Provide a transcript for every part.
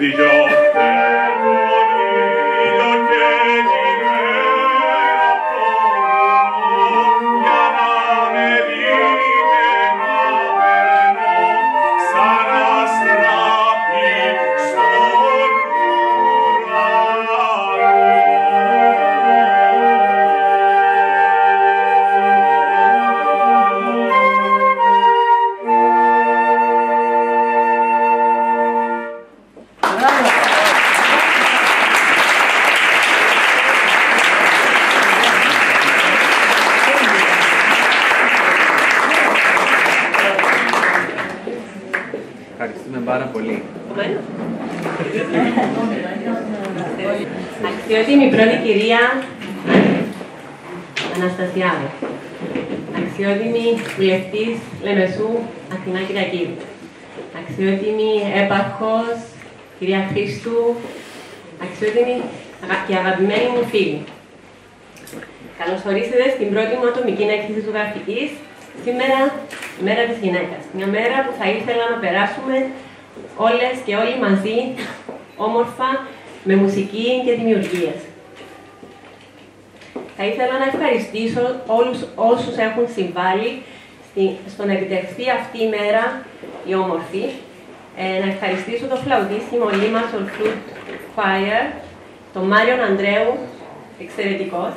Ευχαριστούμε πάρα πολύ. Αξιότιμη πρώτη κυρία Αναστασιάδου. Αξιότιμη βουλευτής Λεμεσού Αθηνά Κυριακίδου. Αξιότιμη έπαρχος κυρία Χρήστου. Αξιότιμη και αγαπημένοι μου φίλοι. Καλώς ορίσατε στην πρώτη μου ατομική έκθεση ζωγραφικής. Σήμερα, η μέρα της γυναίκας. Μια μέρα που θα ήθελα να περάσουμε όλες και όλοι μαζί, όμορφα, με μουσική και δημιουργίες. Θα ήθελα να ευχαριστήσω όλους όσους έχουν συμβάλει στο να επιτευχθεί αυτή η μέρα η όμορφη. Να ευχαριστήσω το φλαουτίσιμο Limassol Flute Choir, τον Μάριον Ανδρέου, εξαιρετικός.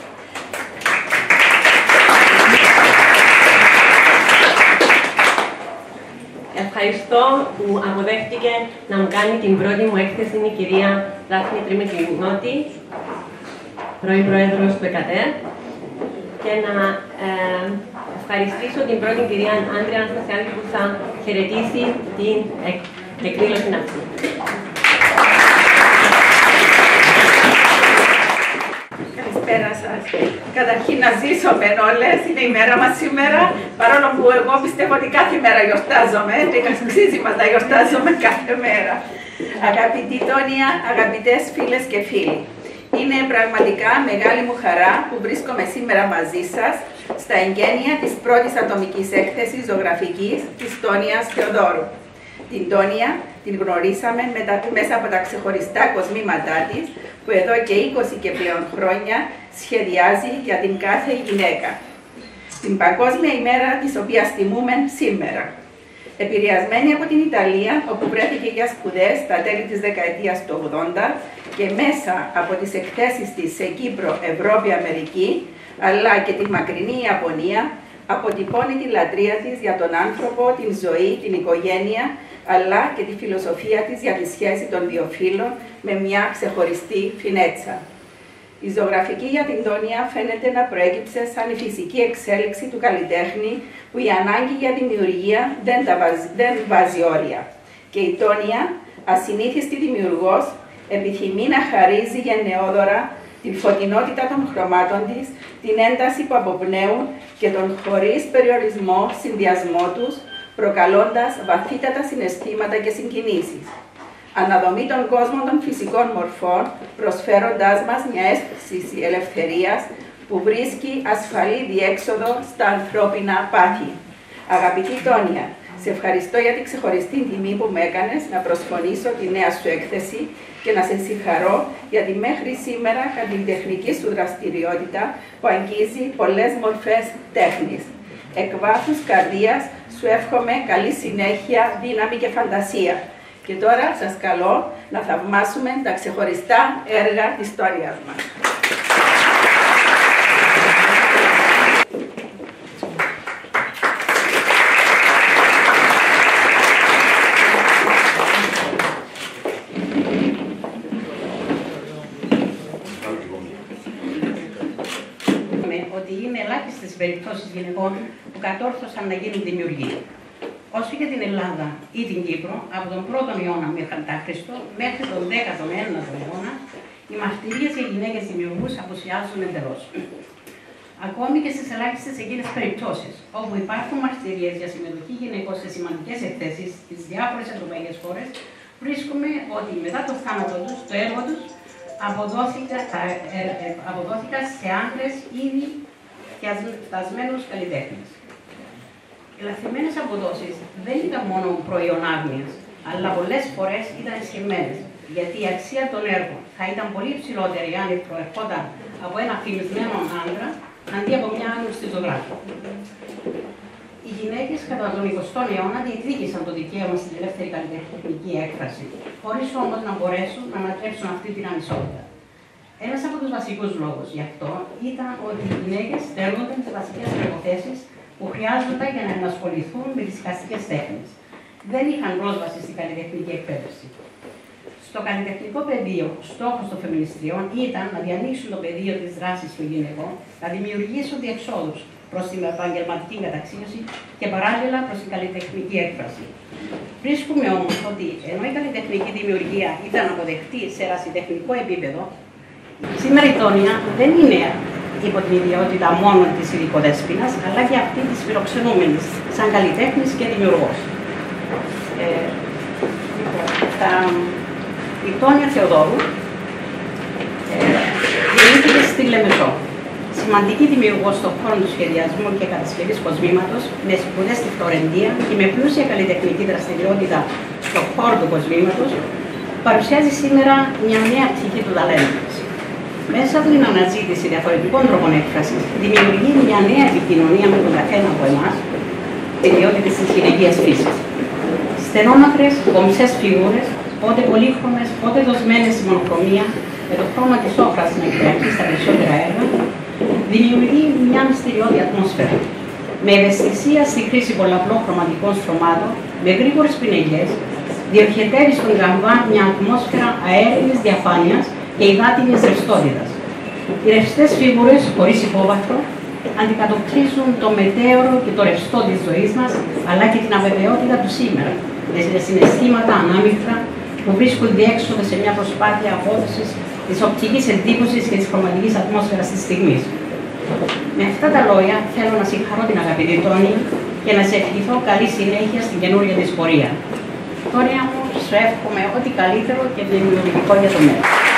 Ευχαριστώ που αποδέχτηκε να μου κάνει την πρώτη μου έκθεση η κυρία Δάφνη Τριμητρινότη, πρώην Πρόεδρος του ΕΚΑΤΕ, και να ευχαριστήσω την πρώτη κυρία Άντρια Αναστασιάδου που θα χαιρετήσει την εκδήλωση αυτή. Καλησπέρα σας. Καταρχήν να ζήσουμε όλες, είναι η μέρα μας σήμερα, παρόλο που εγώ πιστεύω ότι κάθε μέρα γιορτάζομαι και αξίζει μας να γιορτάζουμε κάθε μέρα. Αγαπητή Τόνια, αγαπητές φίλες και φίλοι, είναι πραγματικά μεγάλη μου χαρά που βρίσκομαι σήμερα μαζί σας στα εγγένεια της πρώτης ατομικής έκθεσης ζωγραφικής της Τόνιας Θεοδόρου. Την Τόνια την γνωρίσαμε μέσα από τα ξεχωριστά κοσμήματά της, που εδώ και 20 και πλέον χρόνια σχεδιάζει για την κάθε γυναίκα. Την Παγκόσμια ημέρα της οποίας τιμούμε σήμερα. Επηρεασμένη από την Ιταλία, όπου βρέθηκε για σπουδές στα τέλη της δεκαετίας του 80 και μέσα από τις εκθέσεις της σε Κύπρο, Ευρώπη, Αμερική, αλλά και τη μακρινή Ιαπωνία, αποτυπώνει τη λατρεία της για τον άνθρωπο, την ζωή, την οικογένεια, αλλά και τη φιλοσοφία της για τη σχέση των δύο φύλων με μια ξεχωριστή φινέτσα. Η ζωγραφική για την Τόνια φαίνεται να προέκυψε σαν η φυσική εξέλιξη του καλλιτέχνη, που η ανάγκη για δημιουργία δεν βάζει όρια. Και η Τόνια, ασυνήθιστη δημιουργός, επιθυμεί να χαρίζει γενναιόδωρα την φωτεινότητα των χρωμάτων της, την ένταση που αποπνέουν και τον χωρίς περιορισμό συνδυασμό τους, προκαλώντας βαθύτατα συναισθήματα και συγκινήσεις. Αναδομεί τον κόσμο των φυσικών μορφών, προσφέροντάς μας μια αίσθηση ελευθερίας που βρίσκει ασφαλή διέξοδο στα ανθρώπινα πάθη. Αγαπητή Τόνια, σε ευχαριστώ για την ξεχωριστή τιμή που με έκανες να προσφωνήσω τη νέα σου έκθεση και να σε συγχαρώ για τη μέχρι σήμερα καλλιτεχνική σου δραστηριότητα που αγγίζει πολλές μορφές τέχνης. Εκ βάθους καρδίας σου εύχομαι καλή συνέχεια, δύναμη και φαντασία. Και τώρα σας καλώ να θαυμάσουμε τα ξεχωριστά έργα της Τόνιας μας. Ότι είναι ελάχιστες περιπτώσεις γυναικών που κατόρθωσαν να γίνουν δημιουργοί. Όσο για την Ελλάδα ή την Κύπρο, από τον 1ο αιώνα μ.Χ. μέχρι τον 19ο αιώνα, οι μαρτυρίες για γυναίκες δημιουργούς απουσιάζουν εντελώς. Ακόμη και στις ελάχιστες εκείνες περιπτώσεις, όπου υπάρχουν μαρτυρίες για συμμετοχή γυναικών σε σημαντικές εκθέσεις στις διάφορες ευρωπαϊκές χώρες, βρίσκουμε ότι μετά το θάνατο τους, το έργο τους αποδόθηκαν σε άντρες ήδη και φτασμένους καλλιτέχνες. Οι λαθρημένες αποδόσεις δεν ήταν μόνο προϊόν άγνοιας, αλλά πολλές φορές ήταν εσχημμένες. γιατί η αξία των έργων θα ήταν πολύ ψηλότερη αν προερχόταν από ένα φημισμένο άντρα αντί από μια άγνωστη ζωγράφη. Οι γυναίκες κατά τον 20ο αιώνα διεκδίκησαν το δικαίωμα στην ελεύθερη καλλιτεχνική έκφραση, χωρίς όμως να μπορέσουν να ανατρέψουν αυτή την ανισότητα. Ένας από τους βασικούς λόγους γι' αυτό ήταν ότι οι γυναίκες στέλνονταν σε βασικές προϋποθέσεις που χρειάζονταν για να ενασχοληθούν με τις εικαστικές τέχνες. Δεν είχαν πρόσβαση στην καλλιτεχνική εκπαίδευση. Στο καλλιτεχνικό πεδίο, στόχος των φεμινιστριών ήταν να διανοίξουν το πεδίο της δράσης των γυναικών, να δημιουργήσουν διεξόδους προς την επαγγελματική καταξίωση και παράλληλα προς την καλλιτεχνική έκφραση. Βρίσκουμε όμως ότι ενώ η καλλιτεχνική δημιουργία ήταν αποδεκτή σε ερασιτεχνικό επίπεδο, σήμερα η Τόνια δεν είναι υπό την ιδιότητα μόνο της ειδικοδέσποινας, αλλά και αυτή της φιλοξενούμενης, σαν καλλιτέχνης και δημιουργός. Η Τόνια Θεοδόρου γεννήθηκε στη Λεμεσό. Σημαντική δημιουργός στον χώρο του σχεδιασμού και κατασκευής κοσμήματος, με σπουδές στη Φλωρεντία και με πλούσια καλλιτεχνική δραστηριότητα στον χώρο του κοσμήματος, παρουσιάζει σήμερα μια νέα ψυχή του ταλέντου. Μέσα από την αναζήτηση διαφορετικών τρόπων έκφρασης, δημιουργεί μια νέα επικοινωνία με τον καθένα από εμάς, ιδιότητες της γυναικείας φύσης. Στενόμακρες, κομψές φιγούρες, πότε πολύχρωμες, πότε δοσμένες στη μονοχρωμία, με το χρώμα της όχρας να κυριαρχεί στα περισσότερα έργα, δημιουργεί μια μυστηριώδη ατμόσφαιρα. Με ευαισθησία στη χρήση πολλαπλών χρωματικών στρωμάτων, με γρήγορες πινελιές, διοχετεύει στον γαμβά μια ατμόσφαιρα αέρινης διαφάνειας και υδάτινης ρευστότητας. Οι ρευστές φίγουρες, χωρίς υπόβαθρο, αντικατοπτρίζουν το μετέωρο και το ρευστό της ζωής μας, αλλά και την αβεβαιότητα του σήμερα, με συναισθήματα ανάμειχτρα που βρίσκουν διέξοδο σε μια προσπάθεια απόδοσης της οπτικής εντύπωσης και της χρωματικής ατμόσφαιρας της στιγμής. Με αυτά τα λόγια θέλω να συγχαρώ την αγαπητή Τόνια και να σε ευχηθώ καλή συνέχεια στην καινούργια της πορεία. Τόνια μου, σου εύχομαι ό,τι καλύτερο και δημιουργικό για το μέλλον.